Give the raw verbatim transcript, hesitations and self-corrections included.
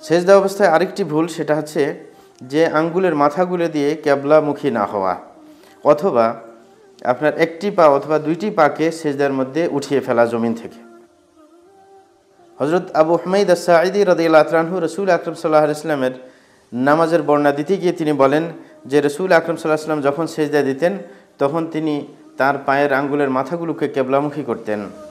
সেজদা অবস্থায় আরেকটি ভুল, সেটা হচ্ছে যে আঙ্গুলের মাথাগুলো দিয়ে কেবলামুখী না হওয়া, অথবা আপনার একটি পা অথবা দুইটি পাকে সেজদার মধ্যে উঠিয়ে ফেলা জমিন থেকে। হযরত আবু হুমাইদ আস-সাঈদী রাদিয়াল্লাহু তাআলা আনহু রাসূল আকরাম সাল্লাল্লাহু আলাইহি ওয়াসাল্লামের নামাজের বর্ণনা দিতে গিয়ে তিনি বলেন যে রাসূল আকরাম সাল্লাল্লাহু আলাইহি ওয়াসাল্লাম যখন সেজদা দিতেন তখন তিনি তার পায়ের আঙ্গুলের মাথাগুলোকে কেবলামুখী করতেন।